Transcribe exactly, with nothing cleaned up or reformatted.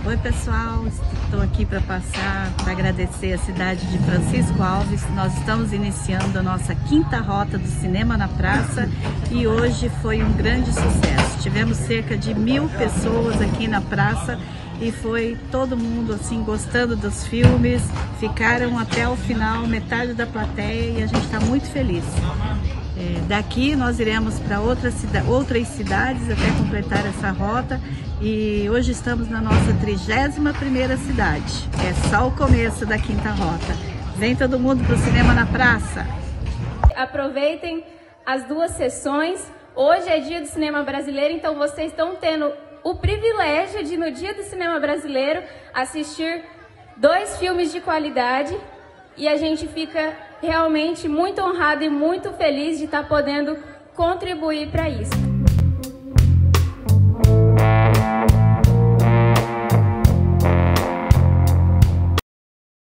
Oi pessoal, estou aqui para passar, para agradecer a cidade de Francisco Alves. Nós estamos iniciando a nossa quinta rota do Cinema na Praça e hoje foi um grande sucesso. Tivemos cerca de mil pessoas aqui na praça e foi todo mundo assim gostando dos filmes, ficaram até o final, metade da plateia, e a gente está muito feliz. É, daqui nós iremos para outra cida- outras cidades até completar essa rota e hoje estamos na nossa trigésima primeira cidade. É só o começo da quinta rota. Vem todo mundo para o Cinema na Praça! Aproveitem as duas sessões. Hoje é dia do cinema brasileiro, então vocês estão tendo o privilégio de, no dia do cinema brasileiro, assistir dois filmes de qualidade e a gente fica realmente muito honrado e muito feliz de estar podendo contribuir para isso.